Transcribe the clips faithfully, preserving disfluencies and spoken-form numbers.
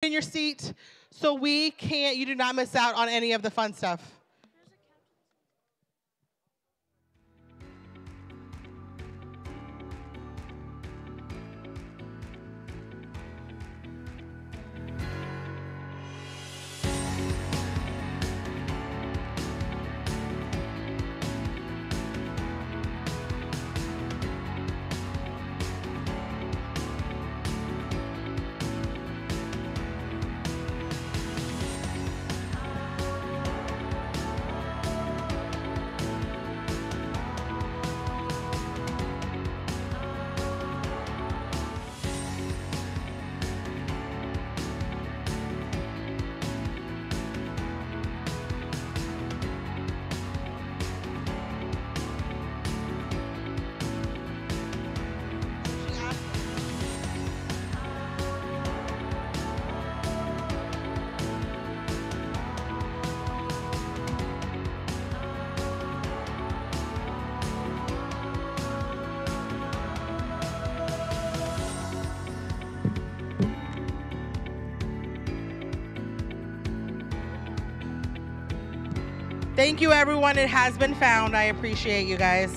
in your seat so we can't, you do not miss out on any of the fun stuff. Thank you, everyone. It has been found. I appreciate you guys.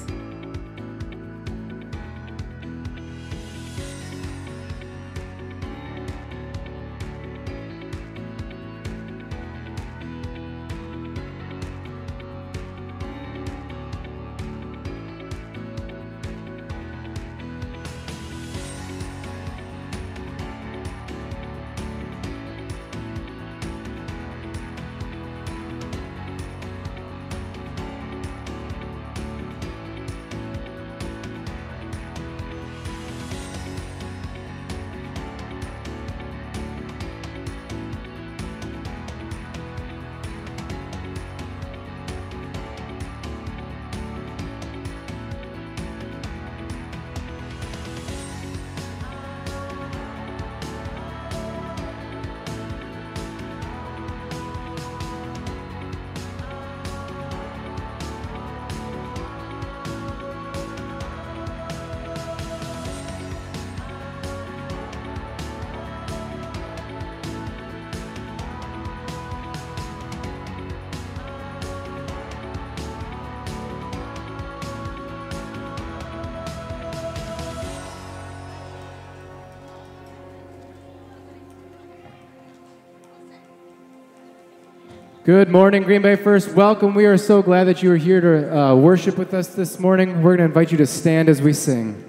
Good morning, Green Bay First. Welcome. We are so glad that you are here to uh, worship with us this morning. We're going to invite you to stand as we sing.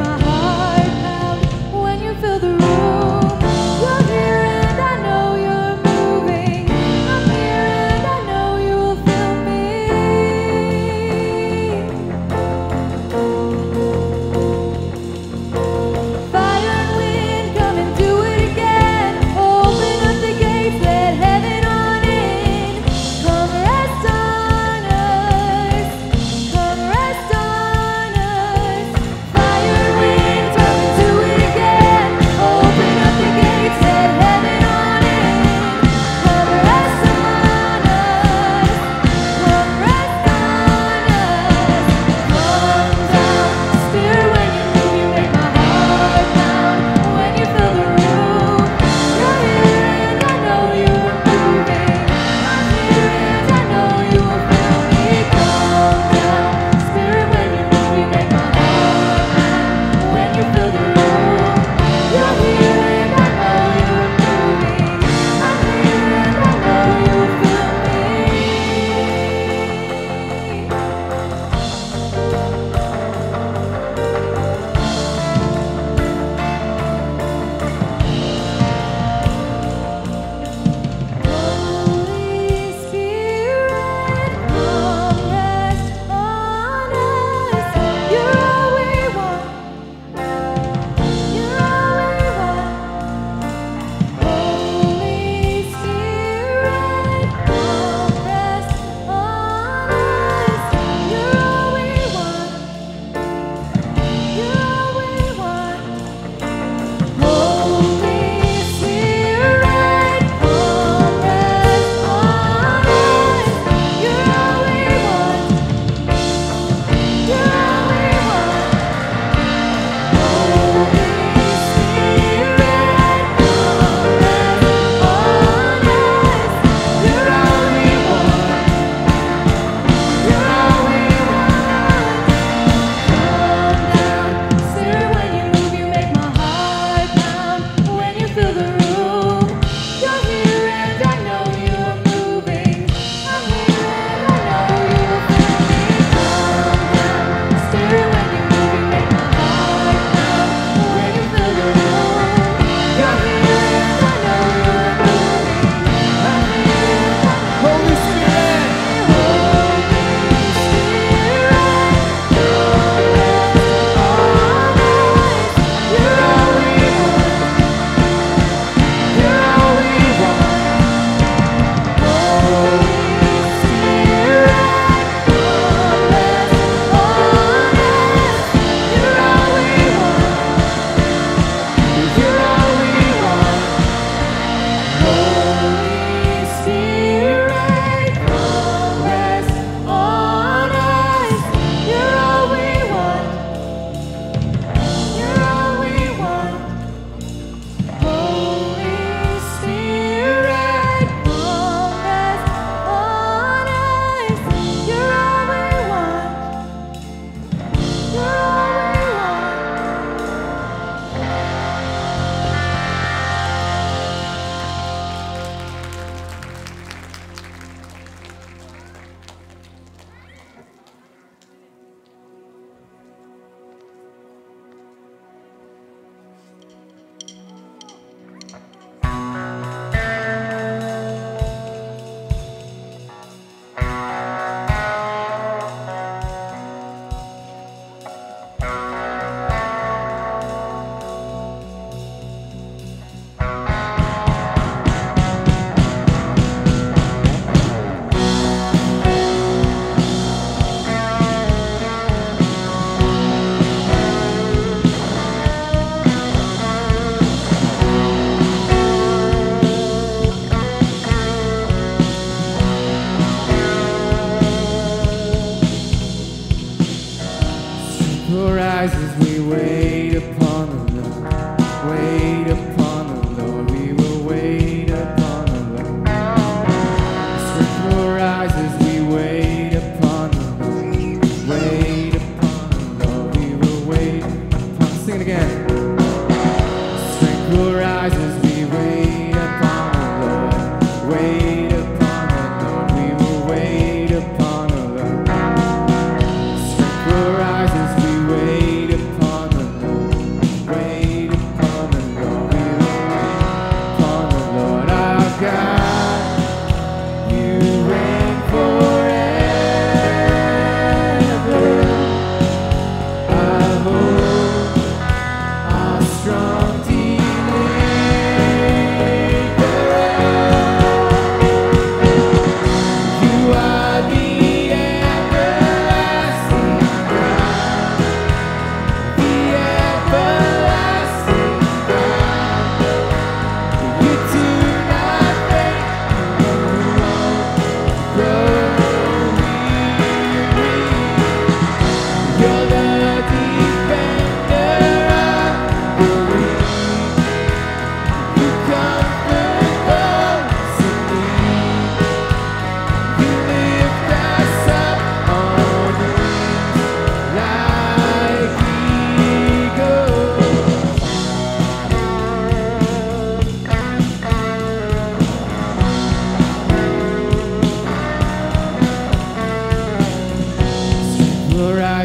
Feel the room. You're here and I know you're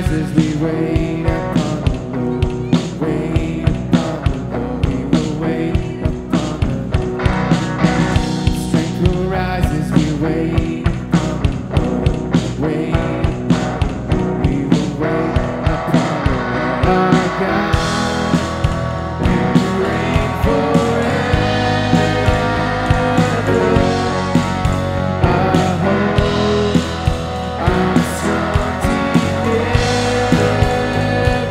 rise as we wait upon the Lord. Wait upon the Lord. We will wait upon the Lord. Strength will rise as we wait upon the Lord. Wait upon the Lord. We will wait upon the Lord. Our God, you reign forever. Our hope, our strong defender.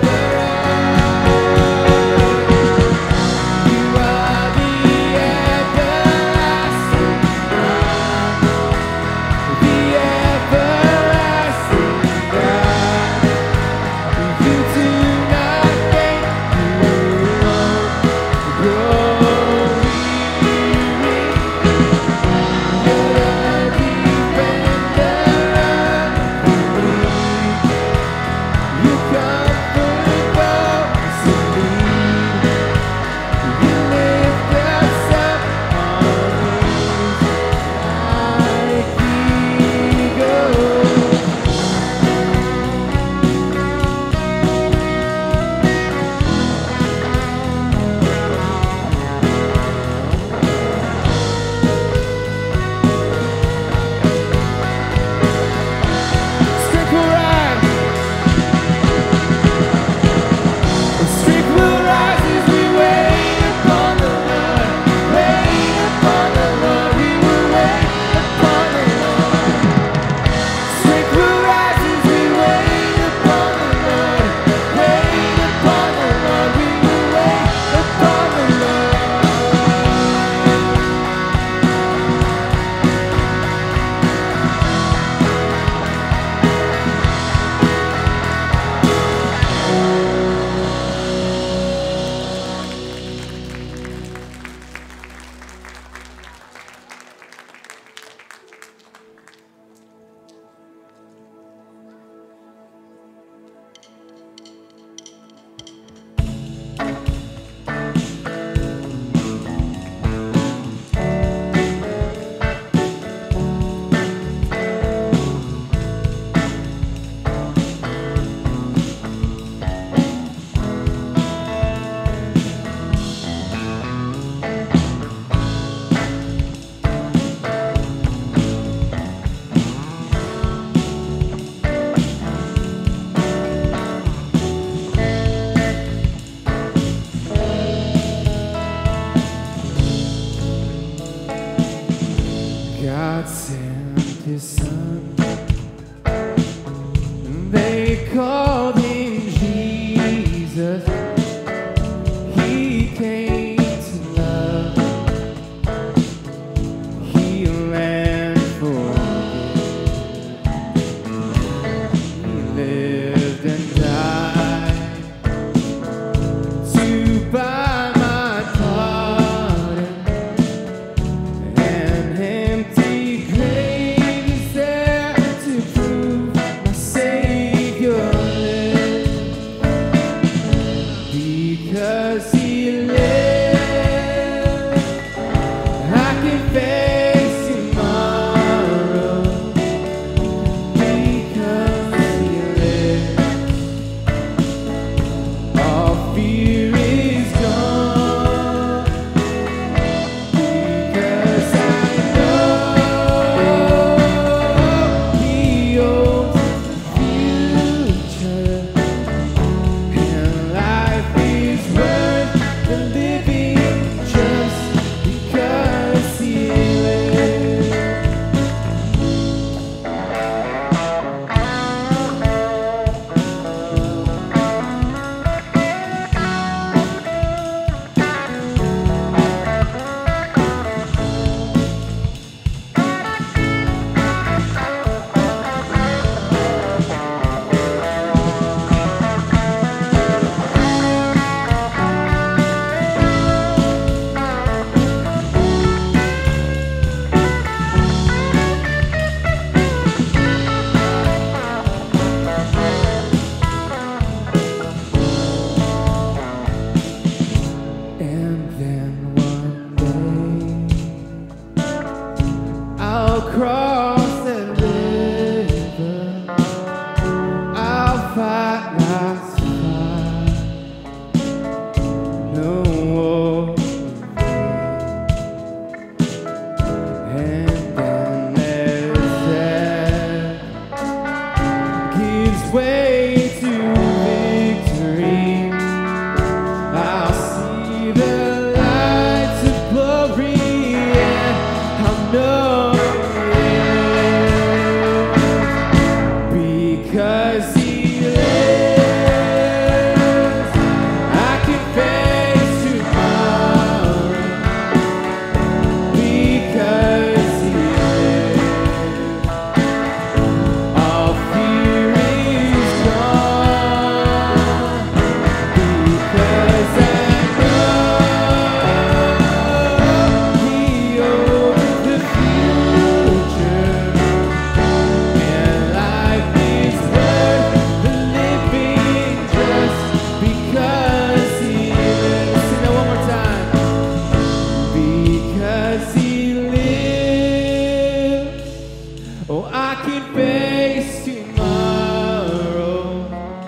can face tomorrow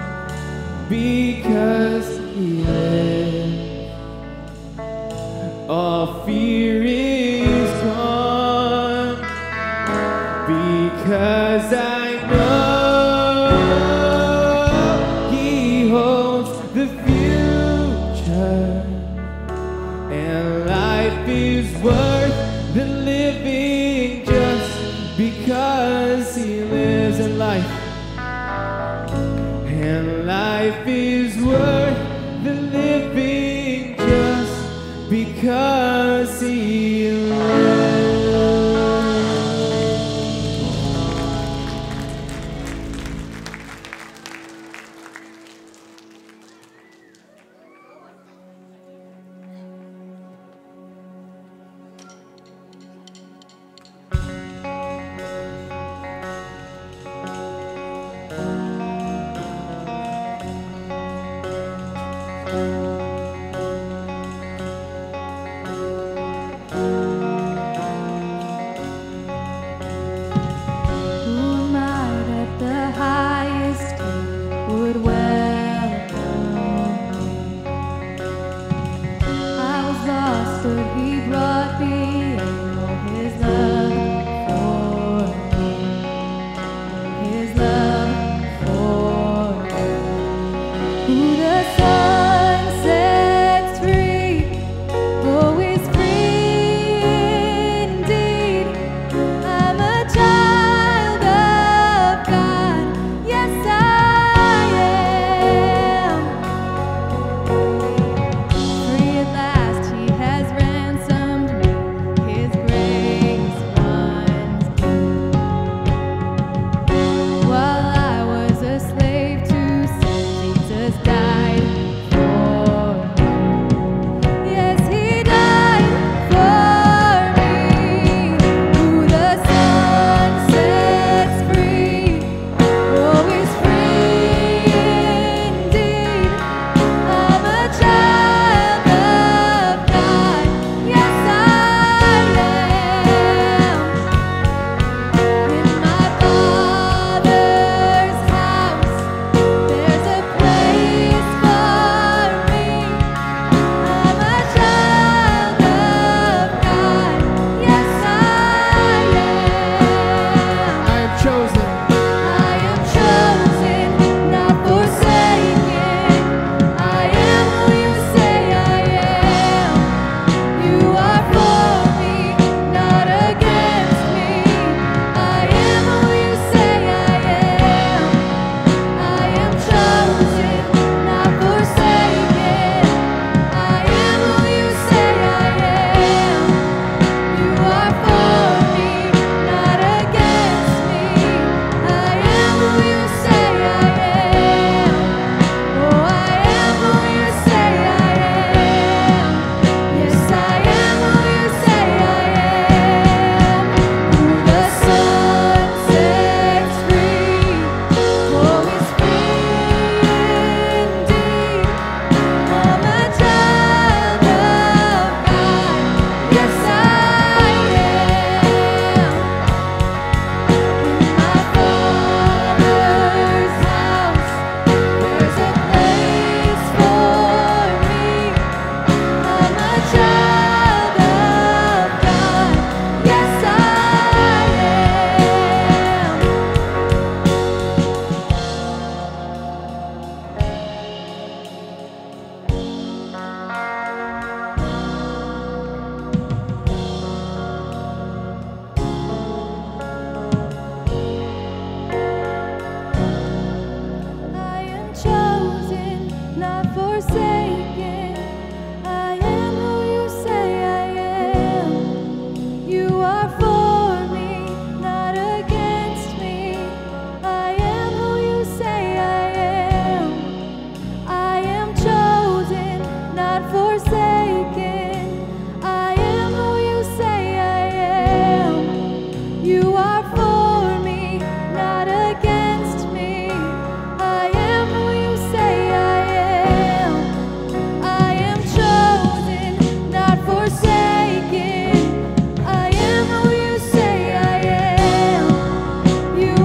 because He lives. All fear is gone because I know He holds the future, and life is worth the living just because He lives in life. And life is worth the living just because He lives.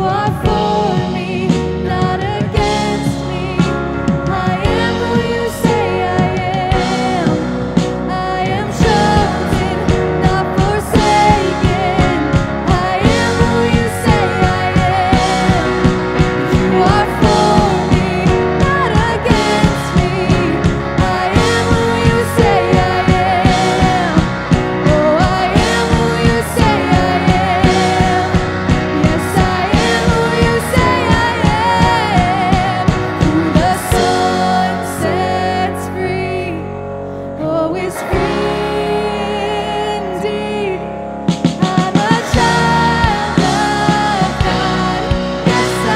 are for me, not against me. I am who you say I am. I am chosen, not forsaken. I am who you say I am. You are for me, not against me. I am who you say I am. Oh, I am who you say I am. Yes, I am who you say I am. Who the Son sets free, oh, is free indeed. I'm a child of God. Yes, I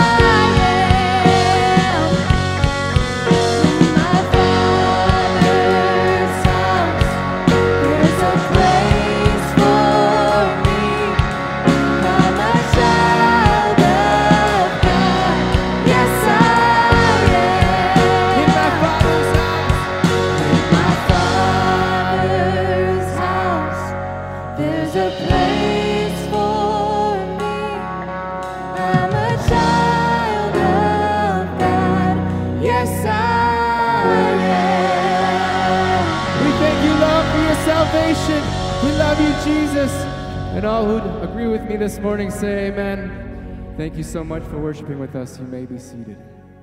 am. In my Father's house, there's a place for me. I'm a child of God. Yes, I am. In my Father's house. In my Father's house, there's a place for me. I'm a child of God. Yes, I am. We thank you, Lord, for your salvation. We love you, Jesus. And all who agree with me this morning say amen. Thank you so much for worshiping with us. You may be seated.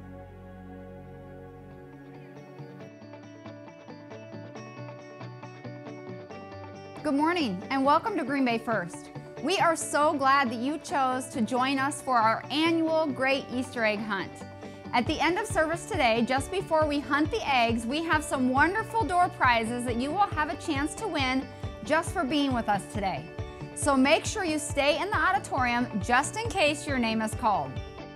Good morning and welcome to Green Bay First. We are so glad that you chose to join us for our annual Great Easter Egg Hunt. At the end of service today, just before we hunt the eggs, we have some wonderful door prizes that you will have a chance to win just for being with us today. So make sure you stay in the auditorium just in case your name is called.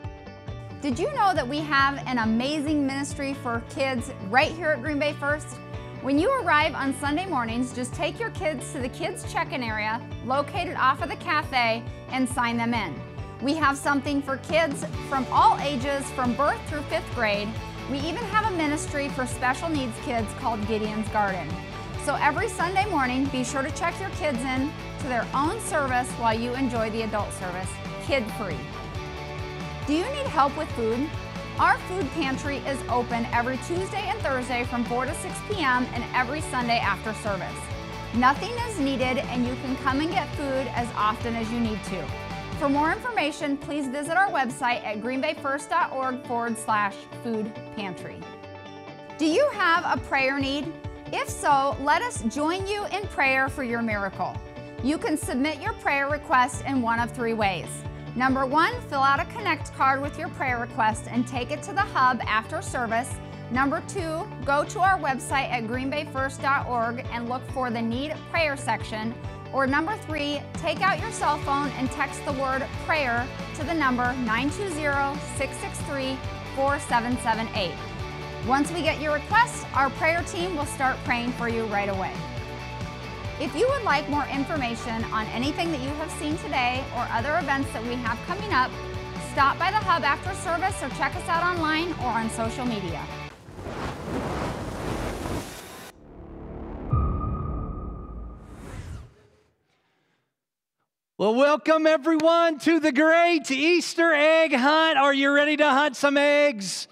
Did you know that we have an amazing ministry for kids right here at Green Bay First? When you arrive on Sunday mornings, just take your kids to the kids check-in area located off of the cafe and sign them in. We have something for kids from all ages from birth through fifth grade. We even have a ministry for special needs kids called Gideon's Garden. So every Sunday morning, be sure to check your kids in to their own service while you enjoy the adult service, kid-free. Do you need help with food? Our food pantry is open every Tuesday and Thursday from four to six p m and every Sunday after service. Nothing is needed and you can come and get food as often as you need to. For more information, please visit our website at greenbayfirst.org forward slash food pantry. Do you have a prayer need? If so, let us join you in prayer for your miracle. You can submit your prayer request in one of three ways. Number one, fill out a Connect card with your prayer request and take it to the hub after service. Number two, go to our website at greenbayfirst dot org and look for the Need Prayer section. Or number three, take out your cell phone and text the word prayer to the number nine two zero, six six three, four seven seven eight. Once we get your request, our prayer team will start praying for you right away. If you would like more information on anything that you have seen today or other events that we have coming up, stop by the hub after service or check us out online or on social media. Well, welcome everyone to the Great Easter Egg Hunt. Are you ready to hunt some eggs?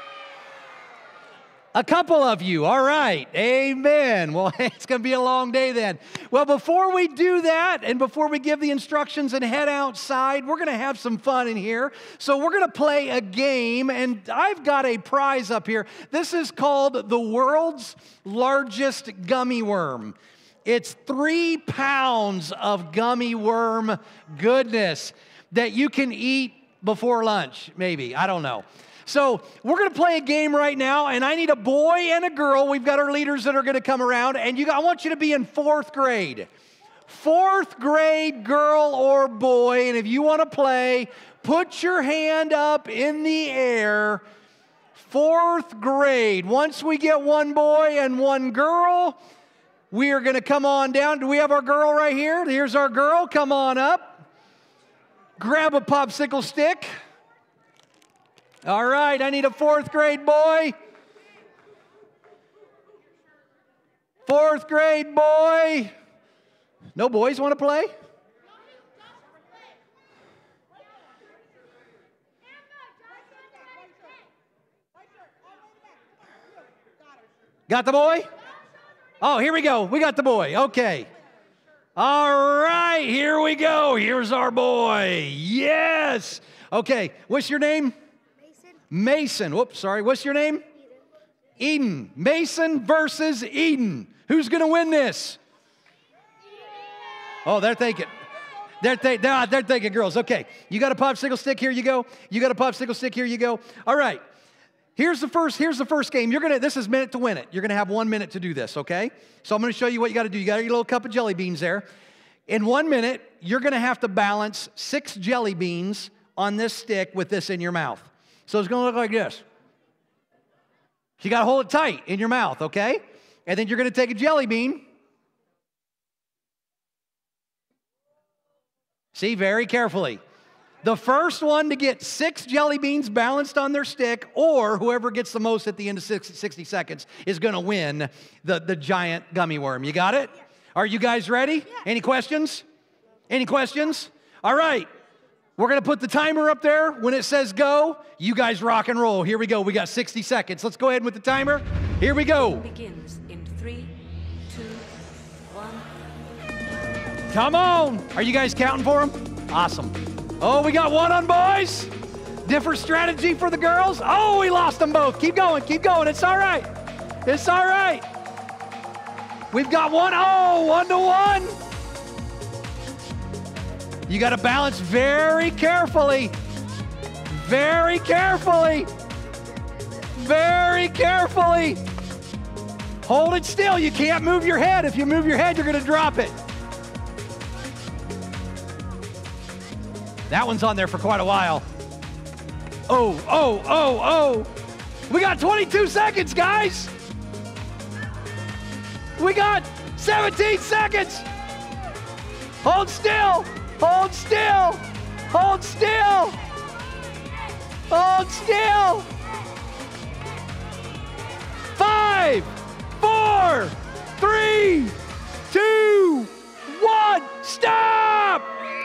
A couple of you, all right, amen. Well, it's going to be a long day then. Well, before we do that and before we give the instructions and head outside, we're going to have some fun in here. So we're going to play a game, and I've got a prize up here. This is called the world's largest gummy worm. It's three pounds of gummy worm goodness that you can eat before lunch, maybe, I don't know. So we're going to play a game right now, and I need a boy and a girl. We've got our leaders that are going to come around, and you, I want you to be in fourth grade. Fourth grade girl or boy, and if you want to play, put your hand up in the air. Fourth grade. Once we get one boy and one girl, we are going to come on down. Do we have our girl right here? Here's our girl. Come on up. Grab a popsicle stick. All right, I need a fourth grade boy. Fourth grade boy. No boys want to play? Got the boy? Oh, here we go. We got the boy. Okay. All right, here we go. Here's our boy. Yes. Okay, what's your name? Mason. Mason. Whoops, sorry. What's your name? Eden. Eden. Mason versus Eden. Who's going to win this? Oh, they're thinking. They're, th- they're, they're thinking girls. Okay, you got a popsicle stick? Here you go. You got a popsicle stick? Here you go. All right. Here's the first, here's the first game. You're gonna, this is minute to win it. You're gonna have one minute to do this, okay? So I'm gonna show you what you gotta do. You got your little cup of jelly beans there. In one minute, you're gonna have to balance six jelly beans on this stick with this in your mouth. So it's gonna look like this. You gotta hold it tight in your mouth, okay? And then you're gonna take a jelly bean. See, very carefully. The first one to get six jelly beans balanced on their stick, or whoever gets the most at the end of sixty seconds is going to win the, the giant gummy worm. You got it? Are you guys ready? Any questions? Any questions? All right. We're going to put the timer up there. When it says go, you guys rock and roll. Here we go. We got sixty seconds. Let's go ahead with the timer. Here we go. Begins in three, two, one. Come on. Are you guys counting for them? Awesome. Oh, we got one on boys. Different strategy for the girls. Oh, we lost them both. Keep going, keep going. It's all right. It's all right. We've got one. Oh, one to one. You got to balance very carefully. Very carefully. Very carefully. Hold it still. You can't move your head. If you move your head, you're going to drop it. That one's on there for quite a while. Oh, oh, oh, oh. We got twenty-two seconds, guys. We got seventeen seconds. Hold still, hold still, hold still, hold still. Five, four, three, two, one, stop!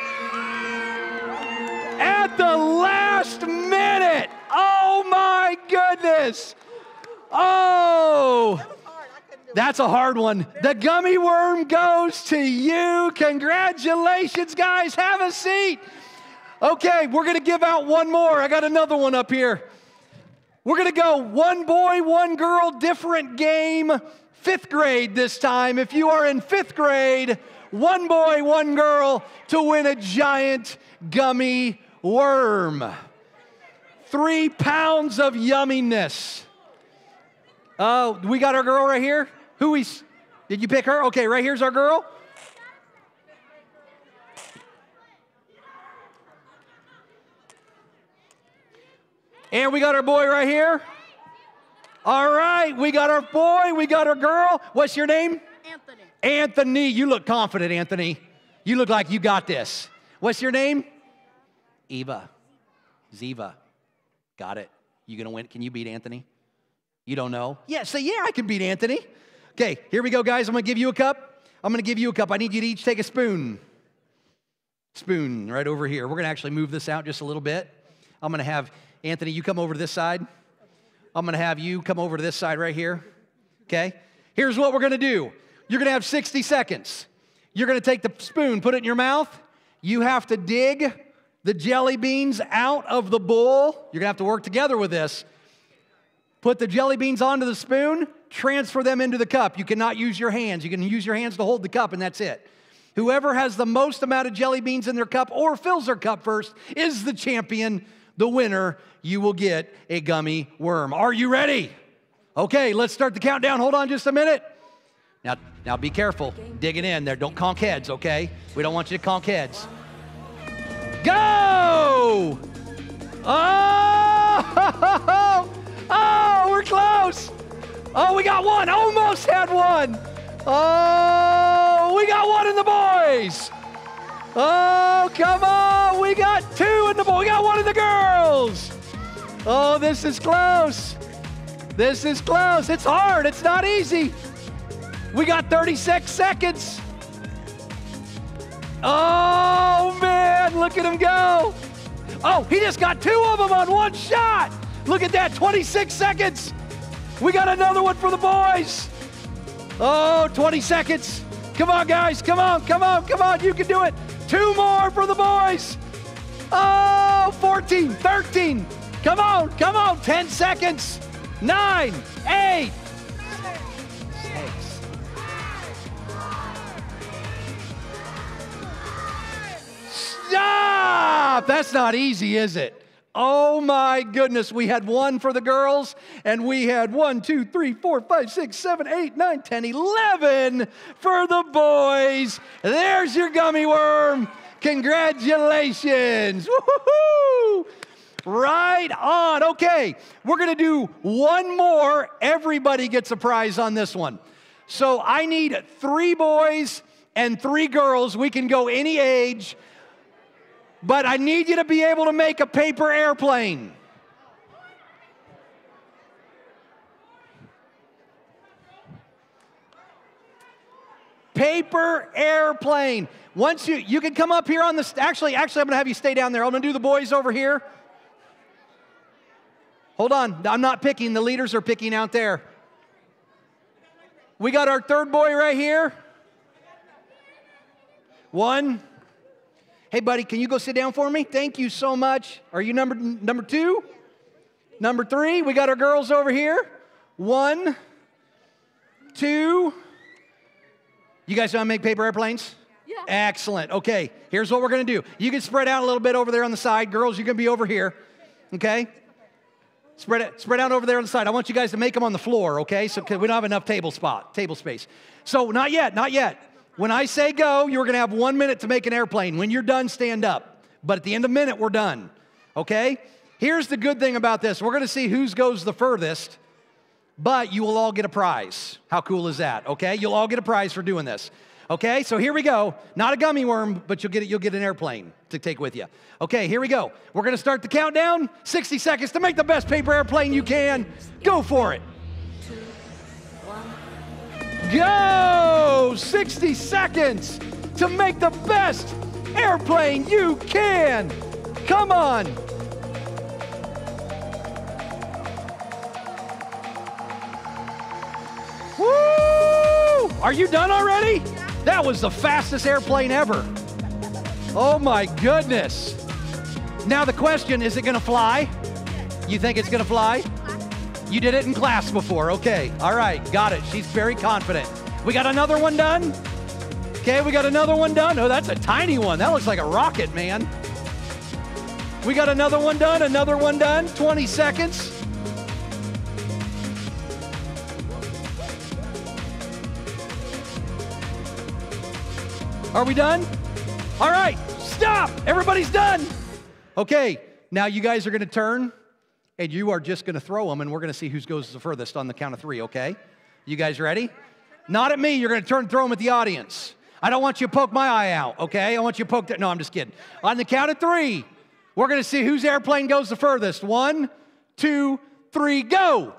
At the last minute. Oh my goodness. Oh, that's a hard one. The gummy worm goes to you. Congratulations, guys. Have a seat. Okay, we're going to give out one more. I got another one up here. We're going to go one boy, one girl, different game. Fifth grade this time. If you are in fifth grade, one boy, one girl to win a giant gummy worm. Three pounds of yumminess. Oh, we got our girl right here. Who we? Did you pick her? Okay, right here's our girl. And we got our boy right here. All right, we got our boy, we got our girl. What's your name? Anthony. Anthony, you look confident, Anthony. You look like you got this. What's your name? Eva. Ziva. Got it. You gonna win? Can you beat Anthony? You don't know? Yeah, say, yeah, I can beat Anthony. Okay, here we go, guys. I'm gonna give you a cup. I'm gonna give you a cup. I need you to each take a spoon. Spoon right over here. We're gonna actually move this out just a little bit. I'm gonna have Anthony, you come over to this side. I'm gonna have you come over to this side right here. Okay? Here's what we're gonna do. You're gonna have sixty seconds. You're gonna take the spoon, put it in your mouth. You have to dig the jelly beans out of the bowl. You're gonna have to work together with this. Put the jelly beans onto the spoon, transfer them into the cup. You cannot use your hands. You can use your hands to hold the cup, and that's it. Whoever has the most amount of jelly beans in their cup or fills their cup first is the champion, the winner. You will get a gummy worm. Are you ready? Okay, let's start the countdown. Hold on just a minute. Now, now be careful. Digging in there. Don't conk heads, okay? We don't want you to conk heads. Go! Oh! Oh, we're close. Oh, we got one. Almost had one. Oh, we got one in the boys. Oh, come on. We got two in the boys. We got one in the girls. Oh, this is close. This is close. It's hard. It's not easy. We got thirty-six seconds. Oh, man. Look at him go. Oh, he just got two of them on one shot. Look at that. twenty-six seconds. We got another one for the boys. Oh, twenty seconds. Come on, guys. Come on, come on, come on. You can do it. Two more for the boys. Oh, fourteen, thirteen. Come on, come on. ten seconds. Nine, eight, six. Stop! That's not easy, is it? Oh my goodness, we had one for the girls, and we had one, two, three, four, five, six, seven, eight, nine, ten, eleven for the boys. There's your gummy worm. Congratulations. Woo-hoo-hoo. Right on. Okay, we're going to do one more. Everybody gets a prize on this one. So I need three boys and three girls. We can go any age. But I need you to be able to make a paper airplane. Paper airplane. Once you, you can come up here on the, actually, actually I'm gonna have you stay down there. I'm gonna do the boys over here. Hold on, I'm not picking, the leaders are picking out there. We got our third boy right here. One. Hey, buddy, can you go sit down for me? Thank you so much. Are you number, number two? Number three, we got our girls over here. One, two. You guys know how to make paper airplanes? Yeah. Excellent. Okay, here's what we're going to do. You can spread out a little bit over there on the side. Girls, you're going to be over here, okay? Spread it, spread out over there on the side. I want you guys to make them on the floor, okay? So 'cause we don't have enough table spot, table space. So not yet, not yet. When I say go, you're going to have one minute to make an airplane. When you're done, stand up. But at the end of the minute, we're done. Okay? Here's the good thing about this. We're going to see whose goes the furthest, but you will all get a prize. How cool is that? Okay? You'll all get a prize for doing this. Okay? So here we go. Not a gummy worm, but you'll get it, you'll get an airplane to take with you. Okay, here we go. We're going to start the countdown. sixty seconds to make the best paper airplane you can. Go for it. Go! sixty seconds to make the best airplane you can. Come on. Woo! Are you done already? That was the fastest airplane ever. Oh my goodness. Now the question, is it going to fly? You think it's going to fly? You did it in class before. Okay. All right. Got it. She's very confident. We got another one done? Okay, we got another one done. Oh, that's a tiny one. That looks like a rocket, man. We got another one done, another one done. twenty seconds. Are we done? All right. Stop. Everybody's done. Okay. Now you guys are going to turn. And you are just going to throw them, and we're going to see who goes the furthest on the count of three, okay? You guys ready? Not at me. You're going to turn and throw them at the audience. I don't want you to poke my eye out, okay? I want you to poke that. No, I'm just kidding. On the count of three, we're going to see whose airplane goes the furthest. One, two, three, go.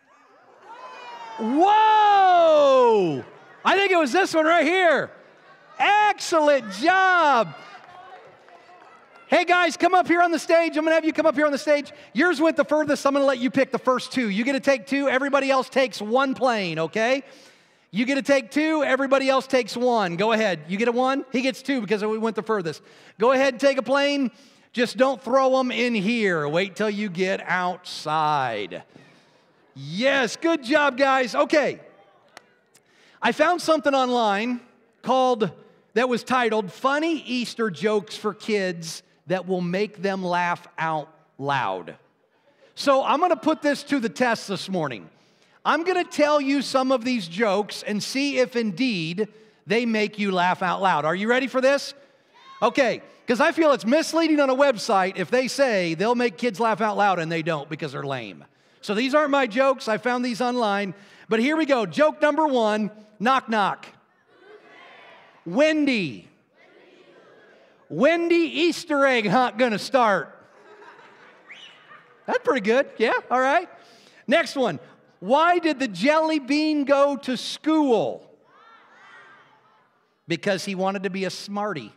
Whoa! I think it was this one right here. Excellent job. Hey guys, come up here on the stage. I'm gonna have you come up here on the stage. Yours went the furthest. I'm gonna let you pick the first two. You get to take two. Everybody else takes one plane, okay? You get to take two. Everybody else takes one. Go ahead. You get a one? He gets two because we went the furthest. Go ahead and take a plane. Just don't throw them in here. Wait till you get outside. Yes, good job, guys. Okay. I found something online called, that was titled, Funny Easter Jokes for Kids that will make them laugh out loud. So I'm going to put this to the test this morning. I'm going to tell you some of these jokes and see if indeed they make you laugh out loud. Are you ready for this? Okay, because I feel it's misleading on a website if they say they'll make kids laugh out loud and they don't because they're lame. So these aren't my jokes. I found these online. But here we go. Joke number one, knock, knock. Wendy. Wendy Easter egg hunt gonna start. That's pretty good. Yeah, all right. Next one. Why did the jelly bean go to school? Because he wanted to be a smarty.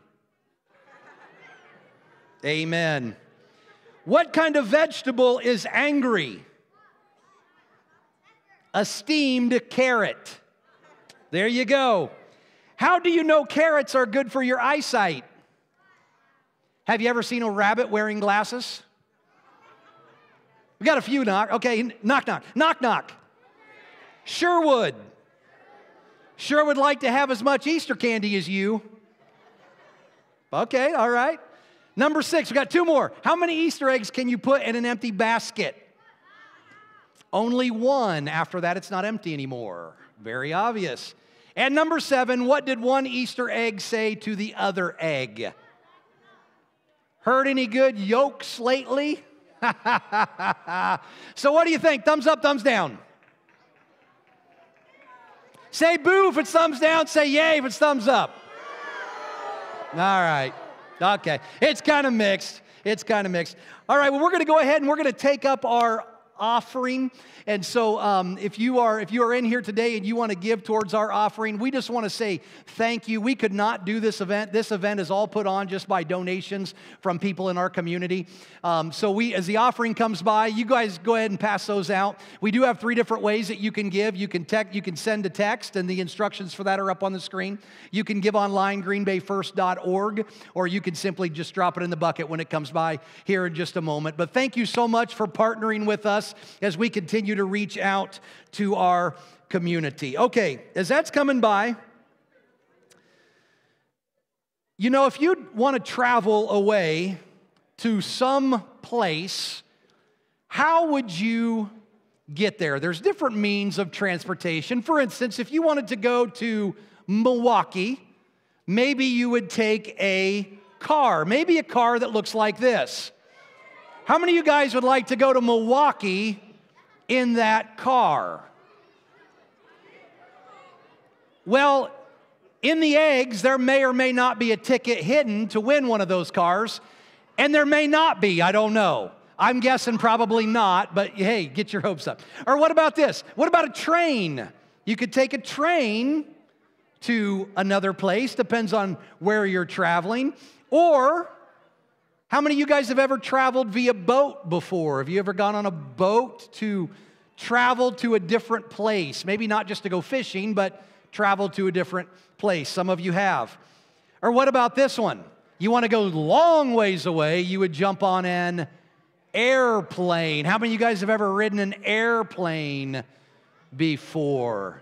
Amen. What kind of vegetable is angry? A steamed carrot. There you go. How do you know carrots are good for your eyesight? Have you ever seen a rabbit wearing glasses? We got a few knock. Okay, knock, knock, knock, knock. Sherwood. Sure would like to have as much Easter candy as you. Okay, all right. Number six, we got two more. How many Easter eggs can you put in an empty basket? Only one. After that, it's not empty anymore. Very obvious. And number seven, what did one Easter egg say to the other egg? Heard any good yolks lately? So what do you think? Thumbs up, thumbs down. Say boo if it's thumbs down. Say yay if it's thumbs up. All right. Okay. It's kind of mixed. It's kind of mixed. All right. Well, we're going to go ahead and we're going to take up our offering. And so um, if you are if you are in here today and you want to give towards our offering, we just want to say thank you. We could not do this event. This event is all put on just by donations from people in our community. Um, so we, as the offering comes by, you guys go ahead and pass those out. We do have three different ways that you can give. You can text, you can send a text, and the instructions for that are up on the screen. You can give online, green bay first dot org, or you can simply just drop it in the bucket when it comes by here in just a moment. But thank you so much for partnering with us as we continue to reach out to our community. Okay, as that's coming by, you know, if you want to travel away to some place, how would you get there? There's different means of transportation. For instance, if you wanted to go to Milwaukee, maybe you would take a car, maybe a car that looks like this. How many of you guys would like to go to Milwaukee in that car? Well, in the eggs, there may or may not be a ticket hidden to win one of those cars, and there may not be, I don't know. I'm guessing probably not, but hey, get your hopes up. Or what about this? What about a train? You could take a train to another place, depends on where you're traveling. Or, how many of you guys have ever traveled via boat before? Have you ever gone on a boat to travel to a different place? Maybe not just to go fishing, but travel to a different place. Some of you have. Or what about this one? You want to go long ways away, you would jump on an airplane. How many of you guys have ever ridden an airplane before?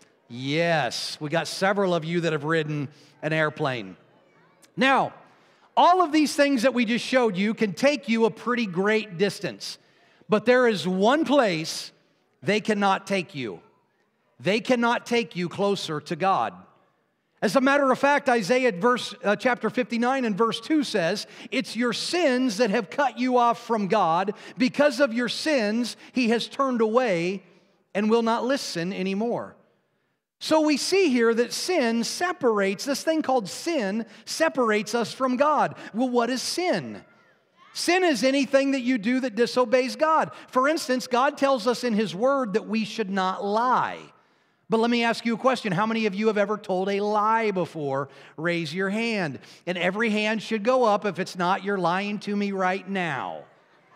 Yes, we got several of you that have ridden an airplane. Now, all of these things that we just showed you can take you a pretty great distance, but there is one place they cannot take you. They cannot take you closer to God. As a matter of fact, Isaiah verse, uh, chapter fifty-nine and verse two says, it's your sins that have cut you off from God. Because of your sins, He has turned away and will not listen anymore. So we see here that sin separates, this thing called sin separates us from God. Well, what is sin? Sin is anything that you do that disobeys God. For instance, God tells us in His Word that we should not lie. But let me ask you a question. How many of you have ever told a lie before? Raise your hand. And every hand should go up. If it's not, you're lying to me right now.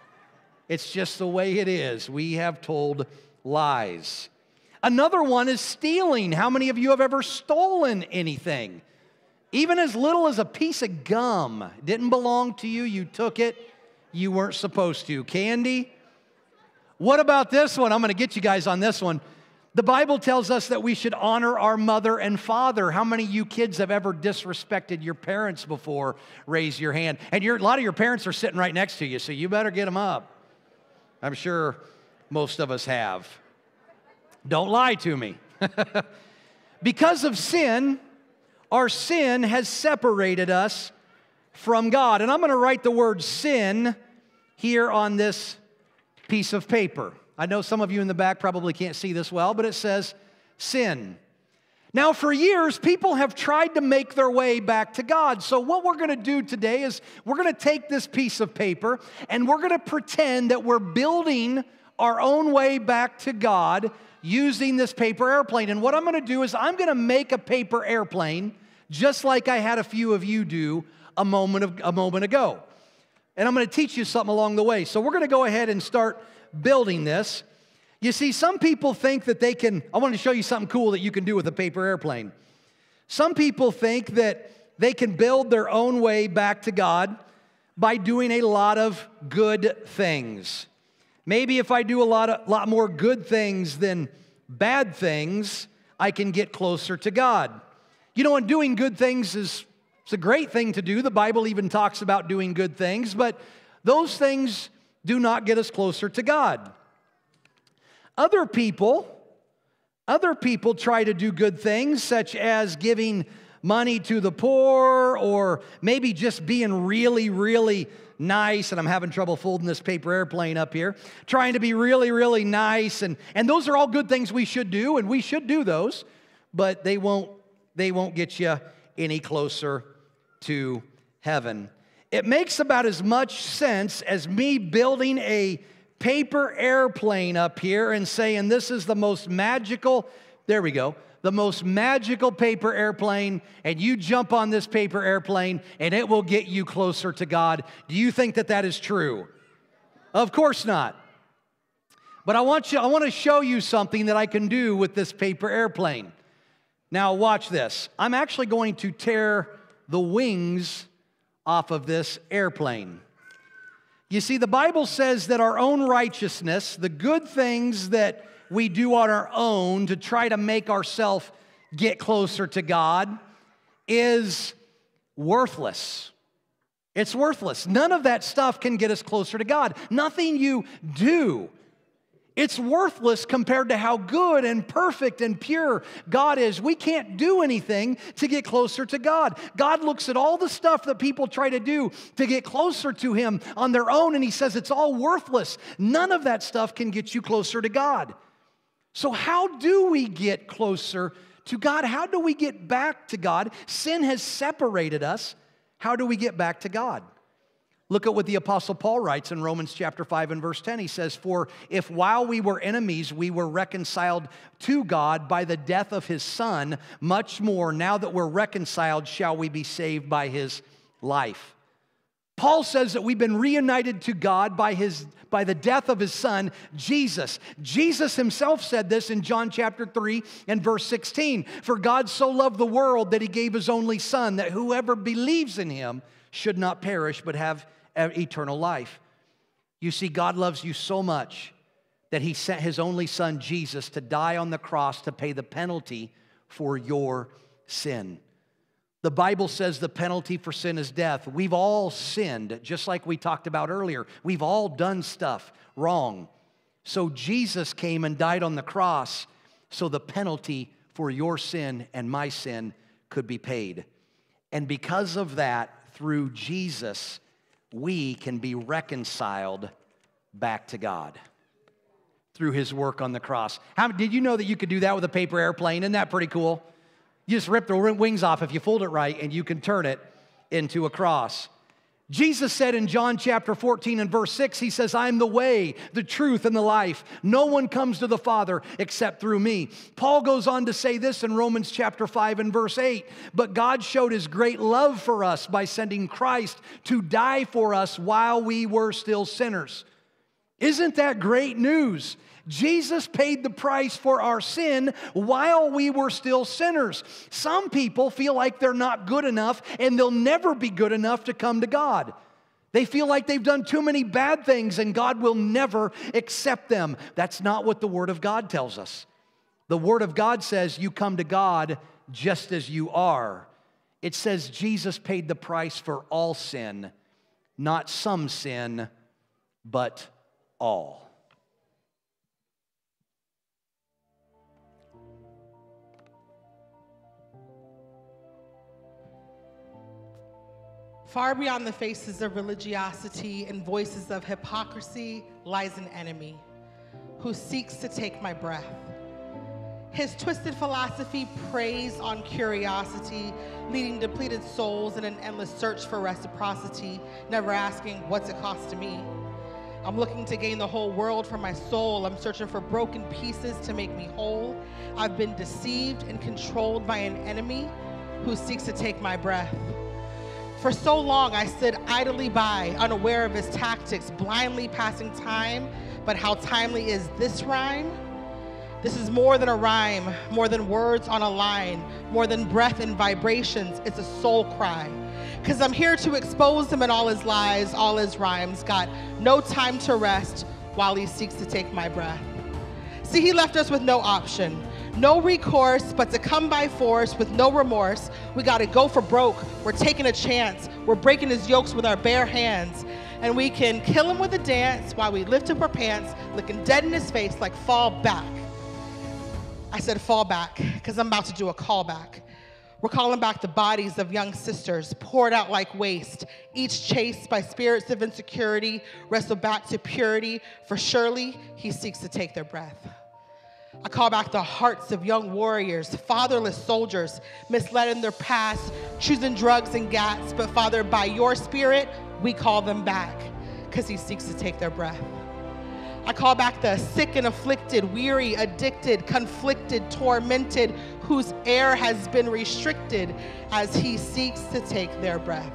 It's just the way it is. We have told lies. Another one is stealing. How many of you have ever stolen anything? Even as little as a piece of gum. It didn't belong to you. You took it. You weren't supposed to. Candy? What about this one? I'm going to get you guys on this one. The Bible tells us that we should honor our mother and father. How many of you kids have ever disrespected your parents before? Raise your hand. And your, a lot of your parents are sitting right next to you, so you better get them up. I'm sure most of us have. Don't lie to me. Because of sin, our sin has separated us from God. And I'm going to write the word sin here on this piece of paper. I know some of you in the back probably can't see this well, but it says sin. Now, for years, people have tried to make their way back to God. So what we're going to do today is we're going to take this piece of paper and we're going to pretend that we're building our own way back to God using this paper airplane. And what I'm going to do is I'm going to make a paper airplane just like I had a few of you do a moment, of, a moment ago. And I'm going to teach you something along the way. So we're going to go ahead and start building this. You see, some people think that they can, I want to show you something cool that you can do with a paper airplane. Some people think that they can build their own way back to God by doing a lot of good things. Maybe if I do a lot, of, lot more good things than bad things, I can get closer to God. You know, and doing good things is it's a great thing to do. The Bible even talks about doing good things, but those things do not get us closer to God. Other people, other people try to do good things, such as giving money to the poor, or maybe just being really, really nice, and I'm having trouble folding this paper airplane up here, trying to be really, really nice, and, and those are all good things we should do, and we should do those, but they won't, they won't get you any closer to heaven. It makes about as much sense as me building a paper airplane up here and saying this is the most magical, there we go, the most magical paper airplane, and you jump on this paper airplane and it will get you closer to God. Do you think that that is true? Of course not. But I want you, I want to show you something that I can do with this paper airplane. Now watch this. I'm actually going to tear the wings off of this airplane. You see, the Bible says that our own righteousness, the good things that we do on our own to try to make ourselves get closer to God, is worthless. It's worthless. None of that stuff can get us closer to God. Nothing you do. It's worthless compared to how good and perfect and pure God is. We can't do anything to get closer to God. God looks at all the stuff that people try to do to get closer to Him on their own, and He says it's all worthless. None of that stuff can get you closer to God. So how do we get closer to God? How do we get back to God? Sin has separated us. How do we get back to God? Look at what the Apostle Paul writes in Romans chapter five and verse ten. He says, "For if while we were enemies, we were reconciled to God by the death of His Son, much more, now that we're reconciled, shall we be saved by His life." Paul says that we've been reunited to God by, his, by the death of His Son, Jesus. Jesus Himself said this in John chapter three and verse sixteen. "For God so loved the world that He gave His only Son, that whoever believes in Him should not perish but have eternal life." You see, God loves you so much that He sent His only Son, Jesus, to die on the cross to pay the penalty for your sin. The Bible says the penalty for sin is death. We've all sinned, just like we talked about earlier. We've all done stuff wrong. So Jesus came and died on the cross so the penalty for your sin and my sin could be paid. And because of that, through Jesus, we can be reconciled back to God through His work on the cross. How, did you know that you could do that with a paper airplane? Isn't that pretty cool? You just rip the wings off if you fold it right, and you can turn it into a cross. Jesus said in John chapter fourteen and verse six, He says, "I am the way, the truth, and the life. No one comes to the Father except through me." Paul goes on to say this in Romans chapter five and verse eight, "But God showed His great love for us by sending Christ to die for us while we were still sinners." Isn't that great news? Jesus paid the price for our sin while we were still sinners. Some people feel like they're not good enough and they'll never be good enough to come to God. They feel like they've done too many bad things and God will never accept them. That's not what the Word of God tells us. The Word of God says you come to God just as you are. It says Jesus paid the price for all sin, not some sin, but all. Far beyond the faces of religiosity and voices of hypocrisy lies an enemy who seeks to take my breath. His twisted philosophy preys on curiosity, leading depleted souls in an endless search for reciprocity, never asking, what's it cost to me? I'm looking to gain the whole world for my soul. I'm searching for broken pieces to make me whole. I've been deceived and controlled by an enemy who seeks to take my breath. For so long, I stood idly by, unaware of his tactics, blindly passing time but how timely is this rhyme? This is more than a rhyme, more than words on a line, more than breath and vibrations. It's a soul cry. Because I'm here to expose him in all his lies, all his rhymes. Got no time to rest while he seeks to take my breath. See, he left us with no option, no recourse, but to come by force with no remorse. We got to go for broke. We're taking a chance. We're breaking his yokes with our bare hands. And we can kill him with a dance while we lift up our pants, looking dead in his face like fall back. I said fall back because I'm about to do a callback. We're calling back the bodies of young sisters poured out like waste, each chased by spirits of insecurity, wrestled back to purity, for surely he seeks to take their breath. I call back the hearts of young warriors, fatherless soldiers, misled in their past, choosing drugs and gats, but Father, by your spirit, we call them back because he seeks to take their breath. I call back the sick and afflicted, weary, addicted, conflicted, tormented, whose air has been restricted as he seeks to take their breath.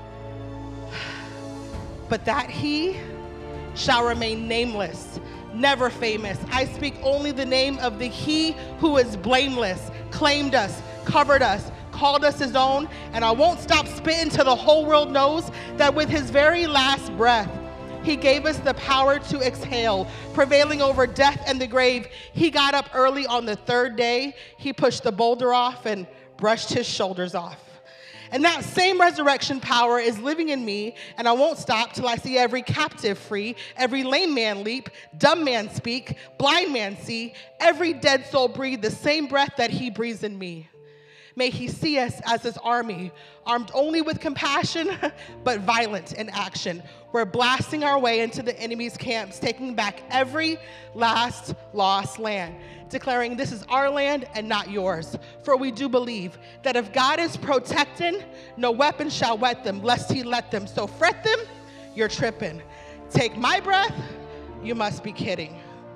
But that he shall remain nameless, never famous. I speak only the name of the he who is blameless, claimed us, covered us, called us his own, and I won't stop spitting till the whole world knows that with his very last breath, he gave us the power to exhale, prevailing over death and the grave. He got up early on the third day. He pushed the boulder off and brushed his shoulders off. And that same resurrection power is living in me, and I won't stop till I see every captive free, every lame man leap, dumb man speak, blind man see, every dead soul breathe the same breath that he breathes in me. May he see us as his army, armed only with compassion, but violent in action. We're blasting our way into the enemy's camps, taking back every last lost land, declaring this is our land and not yours. For we do believe that if God is protecting, no weapon shall wet them, lest he let them. So fret them, you're tripping. Take my breath, you must be kidding.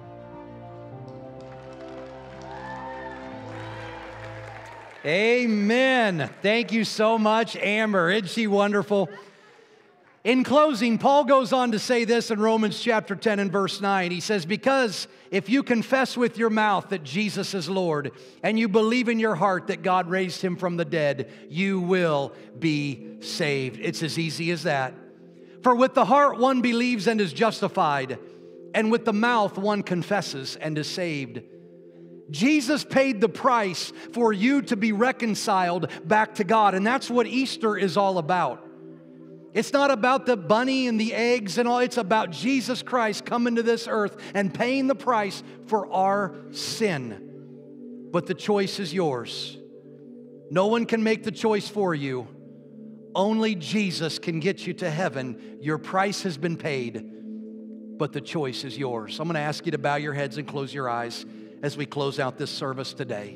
Amen. Thank you so much, Amber. Isn't she wonderful? In closing, Paul goes on to say this in Romans chapter ten and verse nine. He says, because if you confess with your mouth that Jesus is Lord and you believe in your heart that God raised him from the dead, you will be saved. It's as easy as that. For with the heart one believes and is justified, and with the mouth one confesses and is saved. Jesus paid the price for you to be reconciled back to God, and that's what Easter is all about. It's not about the bunny and the eggs and all. It's about Jesus Christ coming to this earth and paying the price for our sin. But the choice is yours. No one can make the choice for you. Only Jesus can get you to heaven. Your price has been paid, but the choice is yours. I'm going to ask you to bow your heads and close your eyes as we close out this service today.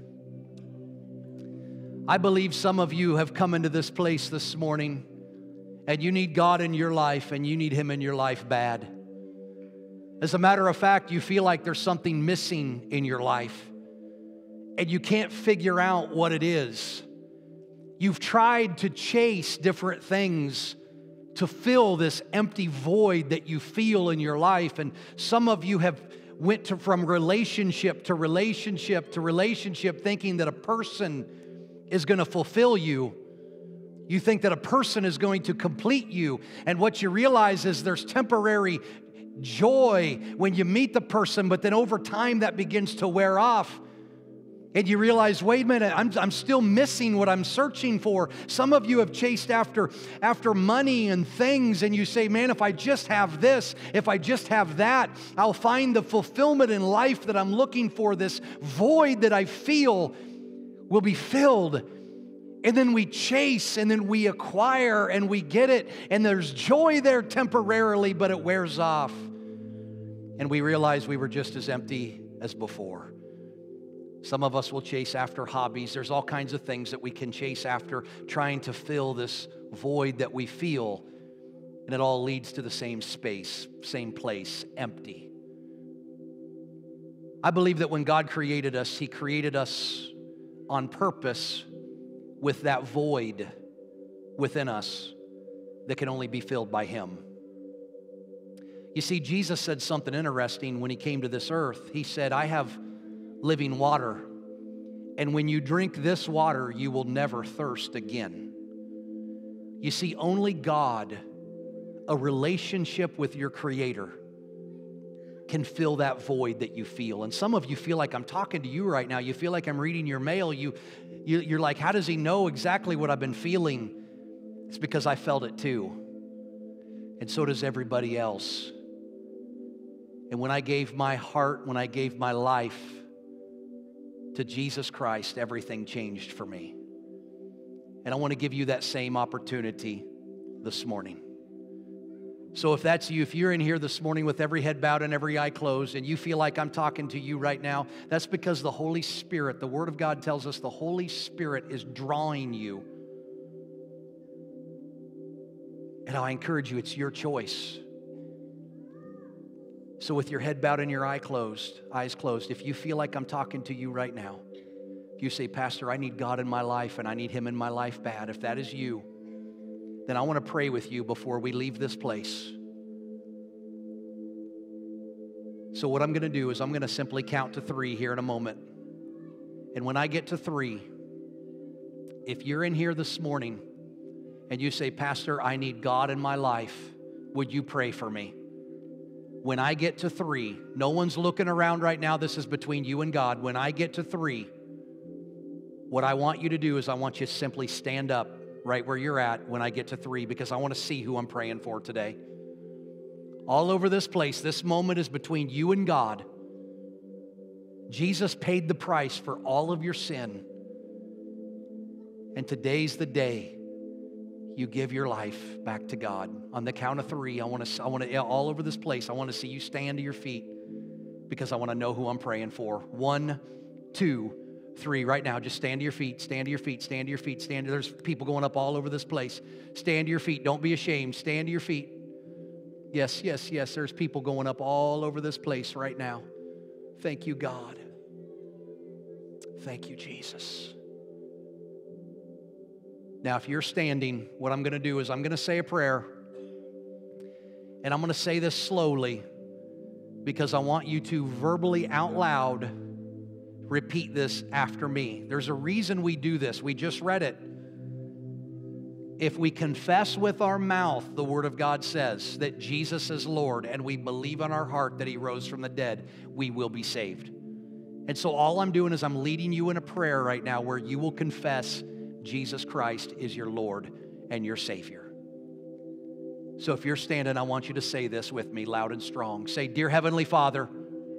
I believe some of you have come into this place this morning and you need God in your life and you need him in your life bad. As a matter of fact, you feel like there's something missing in your life and you can't figure out what it is. You've tried to chase different things to fill this empty void that you feel in your life, and some of you have went to, from relationship to relationship to relationship thinking that a person is going to fulfill you. You think that a person is going to complete you, and what you realize is there's temporary joy when you meet the person, but then over time that begins to wear off. And you realize, wait a minute, I'm, I'm still missing what I'm searching for. Some of you have chased after, after money and things, and you say, man, if I just have this, if I just have that, I'll find the fulfillment in life that I'm looking for. This void that I feel will be filled. And then we chase, and then we acquire, and we get it, and there's joy there temporarily, but it wears off. And we realize we were just as empty as before. Some of us will chase after hobbies. There's all kinds of things that we can chase after, trying to fill this void that we feel. And it all leads to the same space, same place, empty. I believe that when God created us, he created us on purpose with that void within us that can only be filled by him. You see, Jesus said something interesting when he came to this earth. He said, I have living water, and when you drink this water, you will never thirst again. You see, only God, a relationship with your Creator, can fill that void that you feel. And some of you feel like I'm talking to you right now. You feel like I'm reading your mail. You, you, you're like, how does he know exactly what I've been feeling? It's because I felt it too. And so does everybody else. And when I gave my heart, when I gave my life to Jesus Christ, everything changed for me. And I want to give you that same opportunity this morning. So if that's you, if you're in here this morning with every head bowed and every eye closed, and you feel like I'm talking to you right now, that's because the Holy Spirit, the Word of God tells us the Holy Spirit is drawing you. And I encourage you, it's your choice. So with your head bowed and your eye closed, eyes closed, if you feel like I'm talking to you right now, if you say, Pastor, I need God in my life and I need Him in my life bad, if that is you, then I want to pray with you before we leave this place. So what I'm going to do is I'm going to simply count to three here in a moment. And when I get to three, if you're in here this morning and you say, Pastor, I need God in my life, would you pray for me? When I get to three, no one's looking around right now. This is between you and God. When I get to three, what I want you to do is I want you to simply stand up right where you're at when I get to three, because I want to see who I'm praying for today. All over this place, this moment is between you and God. Jesus paid the price for all of your sin. And today's the day you give your life back to God. On the count of three, I want to, I want to, all over this place, I want to see you stand to your feet because I want to know who I'm praying for. One, two, three. Right now, just stand to your feet, stand to your feet, stand to your feet, stand to, there's people going up all over this place. Stand to your feet. Don't be ashamed. Stand to your feet. Yes, yes, yes, there's people going up all over this place right now. Thank you, God. Thank you, Jesus. Now, if you're standing, what I'm going to do is I'm going to say a prayer, and I'm going to say this slowly because I want you to verbally out loud repeat this after me. There's a reason we do this. We just read it. If we confess with our mouth, the Word of God says that Jesus is Lord, and we believe in our heart that He rose from the dead, we will be saved. And so all I'm doing is I'm leading you in a prayer right now where you will confess Jesus Christ is your Lord and your Savior. So if you're standing, I want you to say this with me loud and strong. Say, Dear Heavenly Father,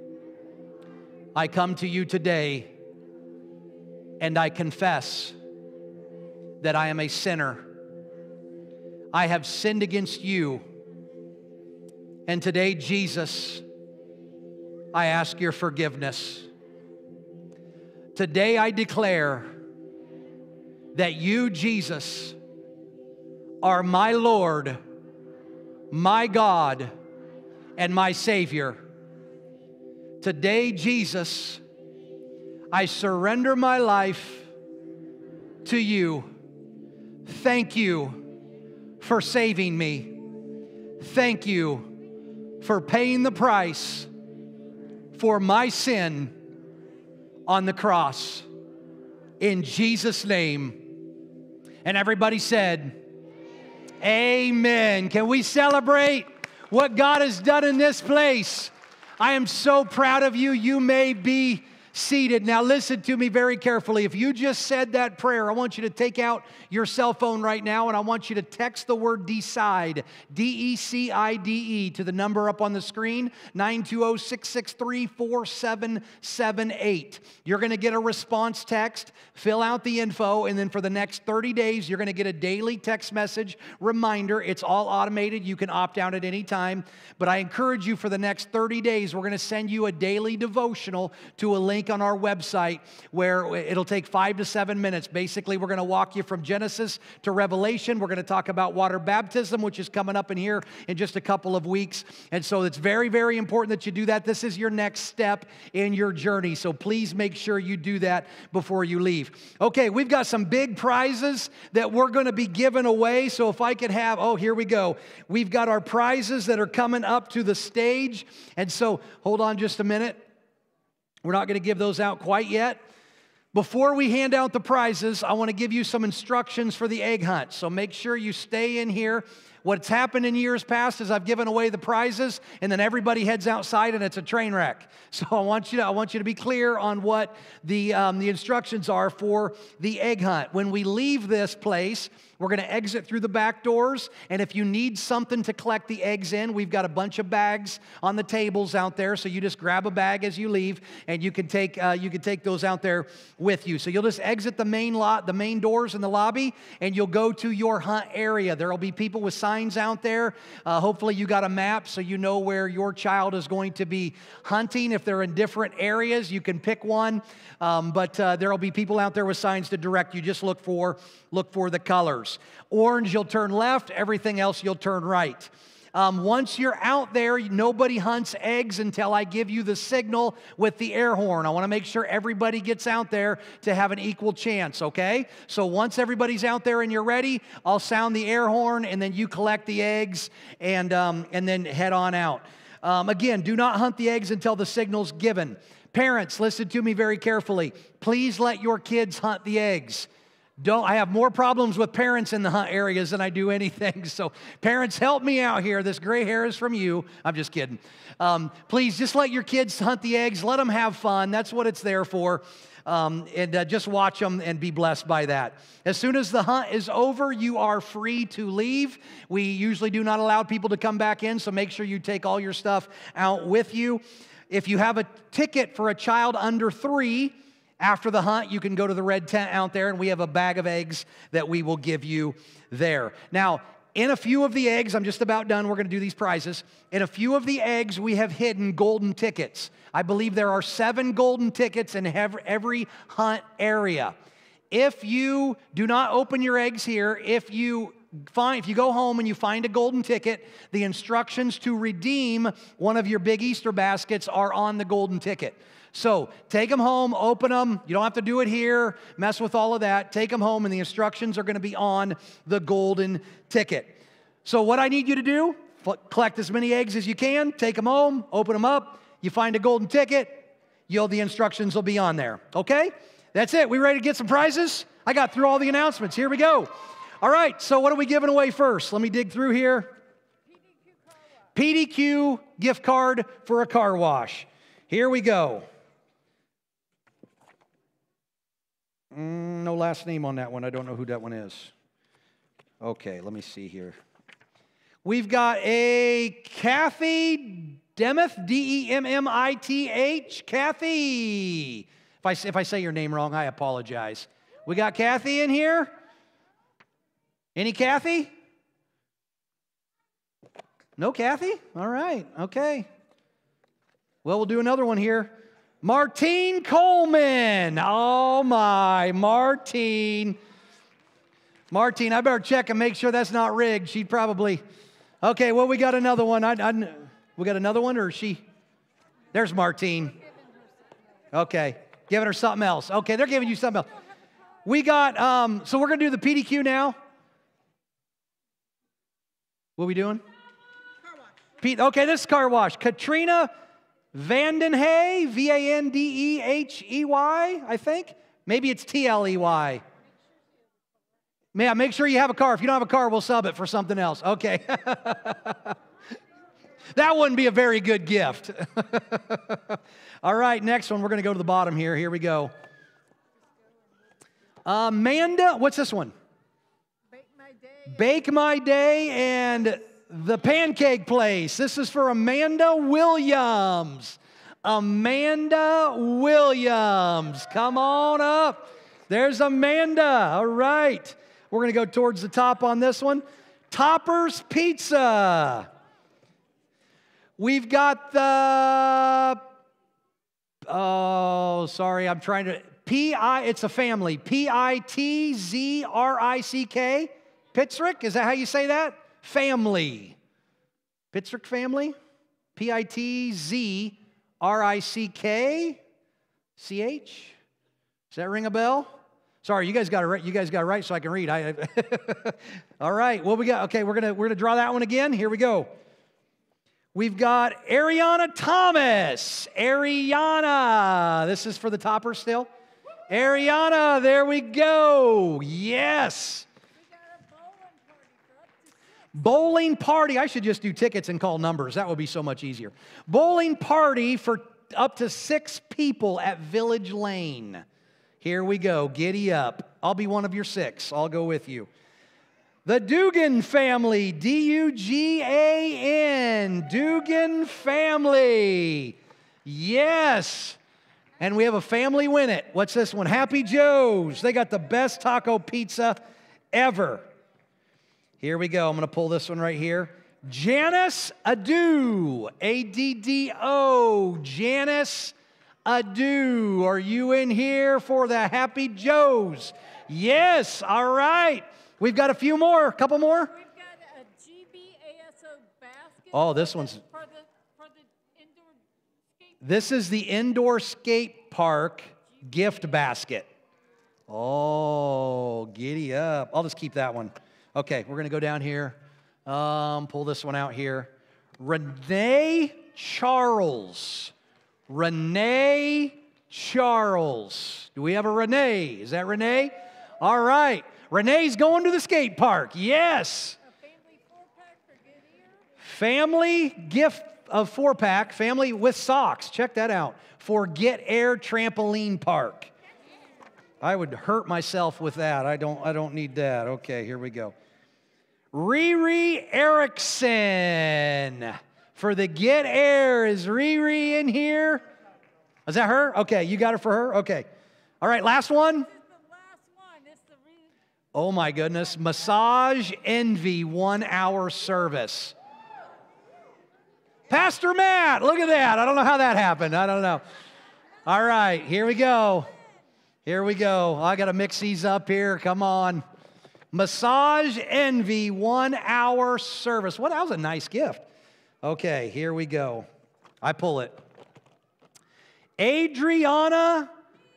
I come to you today and I confess that I am a sinner. I have sinned against you. And today, Jesus, I ask your forgiveness. Today I declare that you, Jesus, are my Lord, my God, and my Savior. Today, Jesus, I surrender my life to you. Thank you for saving me. Thank you for paying the price for my sin on the cross. In Jesus' name. And everybody said, Amen. Can we celebrate what God has done in this place? I am so proud of you. You may be seated. Now listen to me very carefully. If you just said that prayer, I want you to take out your cell phone right now and I want you to text the word DECIDE, D E C I D E, to the number up on the screen, nine two zero, six six three, four seven seven eight. You're going to get a response text, fill out the info, and then for the next thirty days, you're going to get a daily text message reminder. It's all automated. You can opt out at any time. But I encourage you for the next thirty days, we're going to send you a daily devotional to a link link on our website where it'll take five to seven minutes. Basically, we're going to walk you from Genesis to Revelation. We're going to talk about water baptism, which is coming up in here in just a couple of weeks. And so it's very, very important that you do that. This is your next step in your journey. So please make sure you do that before you leave. Okay, we've got some big prizes that we're going to be giving away. So if I could have, oh, here we go. We've got our prizes that are coming up to the stage. And so hold on just a minute. We're not going to give those out quite yet. Before we hand out the prizes, I want to give you some instructions for the egg hunt. So make sure you stay in here. What's happened in years past is I've given away the prizes, and then everybody heads outside, and it's a train wreck. So I want you to, I want you to be clear on what the, um, the instructions are for the egg hunt. When we leave this place, we're going to exit through the back doors, and if you need something to collect the eggs in, we've got a bunch of bags on the tables out there, so you just grab a bag as you leave, and you can take, uh, you can take those out there with you. So you'll just exit the main lot, the main doors in the lobby, and you'll go to your hunt area. There will be people with signs out there. Uh, hopefully you got a map so you know where your child is going to be hunting. If they're in different areas, you can pick one, um, but uh, there will be people out there with signs to direct you. Just look for, look for the colors. Orange, you'll turn left. Everything else, you'll turn right. Um, once you're out there, nobody hunts eggs until I give you the signal with the air horn. I want to make sure everybody gets out there to have an equal chance, okay? So once everybody's out there and you're ready, I'll sound the air horn, and then you collect the eggs and, um, and then head on out. Um, again, do not hunt the eggs until the signal's given. Parents, listen to me very carefully. Please let your kids hunt the eggs. Don't, I have more problems with parents in the hunt areas than I do anything. So parents, help me out here. This gray hair is from you. I'm just kidding. Um, please just let your kids hunt the eggs. Let them have fun. That's what it's there for. Um, and uh, just watch them and be blessed by that. As soon as the hunt is over, you are free to leave. We usually do not allow people to come back in, so make sure you take all your stuff out with you. If you have a ticket for a child under three, after the hunt, you can go to the red tent out there, and we have a bag of eggs that we will give you there. Now, in a few of the eggs, I'm just about done. We're going to do these prizes. In a few of the eggs, we have hidden golden tickets. I believe there are seven golden tickets in every hunt area. If you do not open your eggs here, if you find, if you go home and you find a golden ticket, the instructions to redeem one of your big Easter baskets are on the golden ticket. So take them home, open them. You don't have to do it here, mess with all of that. Take them home, and the instructions are going to be on the golden ticket. So what I need you to do, collect as many eggs as you can, take them home, open them up. You find a golden ticket, you'll, the instructions will be on there. Okay? That's it. We ready to get some prizes? I got through all the announcements. Here we go. All right, so what are we giving away first? Let me dig through here. P D Q gift card for a car wash. Here we go. Mm, no last name on that one. I don't know who that one is. Okay, let me see here. We've got a Kathy Demith, D E M M I T H, Kathy. If I, if I say your name wrong, I apologize. We got Kathy in here? Any Kathy? No Kathy? All right, okay. Well, we'll do another one here. Martine Coleman. Oh, my. Martine. Martine, I better check and make sure that's not rigged. She'd probably... Okay, well, we got another one. I, I, we got another one, or is she... There's Martine. Okay, giving her something else. Okay, they're giving you something else. We got... Um, so we're going to do the P D Q now. What are we doing? Car wash. Pete, okay, this is car wash. Katrina Vandenhay, V A N D E H E Y, I think. Maybe it's T L E Y. Yeah, make sure you have a car. If you don't have a car, we'll sub it for something else. Okay. That wouldn't be a very good gift. All right, next one. We're going to go to the bottom here. Here we go. Amanda, what's this one? Bake My Day. Bake My Day and the Pancake Place. This is for Amanda Williams. Amanda Williams. Come on up. There's Amanda. All right. We're going to go towards the top on this one. Topper's Pizza. We've got the Oh, sorry, I'm trying to, P I, it's a family, P I T Z R I C K, Pitzrick, is that how you say that? Family. Pitzrick family? P I T Z R I C K C H? Does that ring a bell? Sorry, you guys got it right. You guys got it right so I can read. I, all right, what we got? Okay, we're gonna we're gonna draw that one again. Here we go. We've got Ariana Thomas. Ariana. This is for the topper still. Ariana, there we go. Yes. Bowling party. I should just do tickets and call numbers. That would be so much easier. Bowling party for up to six people at Village Lane. Here we go. Giddy up. I'll be one of your six. I'll go with you. The Dugan family. D U G A N. Dugan family. Yes. And we have a family win it. What's this one? Happy Joe's. They got the best taco pizza ever. Here we go. I'm going to pull this one right here. Janice Adu. A D D O. Janice Adu. Are you in here for the Happy Joe's? Yes. All right. We've got a few more. A couple more. We've got a G B A S O basket. Oh, this one's... For the, for the indoor skate. This is the indoor skate park gift basket. Oh, giddy up. I'll just keep that one. Okay, we're going to go down here. Um, pull this one out here. Renee Charles. Renee Charles. Do we have a Renee? Is that Renee? All right. Renee's going to the skate park. Yes. A family four-pack for good ear. Family gift of four-pack. Family with socks. Check that out. For Get Air Trampoline Park. I would hurt myself with that. I don't, I don't need that. Okay, here we go. Riri Erickson. For the Get Air. Is Riri in here? Is that her? Okay, you got it for her? Okay. All right, last one. This is the last one. It's the re- Oh my goodness. Massage Envy one hour service. Pastor Matt, look at that. I don't know how that happened. I don't know. All right, here we go. Here we go. I got to mix these up here. Come on. Massage Envy one hour service. What? That was a nice gift. Okay, here we go. I pull it. Adriana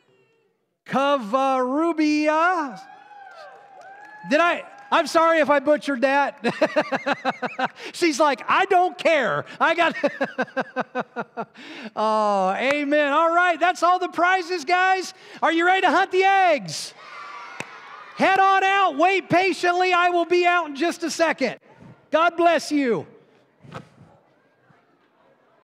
Cavarubia. Did I? I'm sorry if I butchered that. She's like, I don't care. I got. Oh, amen. All right, that's all the prizes, guys. Are you ready to hunt the eggs? Head on out. Wait patiently. I will be out in just a second. God bless you.